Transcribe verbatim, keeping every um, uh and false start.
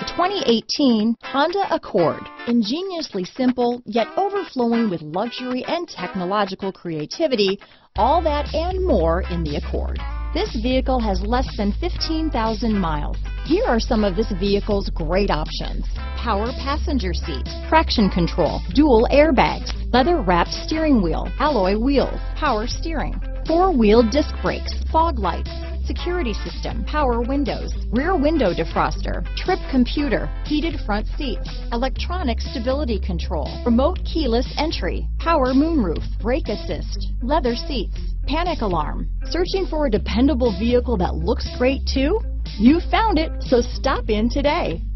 twenty eighteen Honda Accord. Ingeniously simple, yet overflowing with luxury and technological creativity, all that and more in the Accord. This vehicle has less than fifteen thousand miles. Here are some of this vehicle's great options: power passenger seat, traction control, dual airbags, leather-wrapped steering wheel, alloy wheels, power steering, four-wheel disc brakes, fog lights, security system, power windows, rear window defroster, trip computer, heated front seats, electronic stability control, remote keyless entry, power moonroof, brake assist, leather seats, panic alarm. Searching for a dependable vehicle that looks great too? You found it, so stop in today.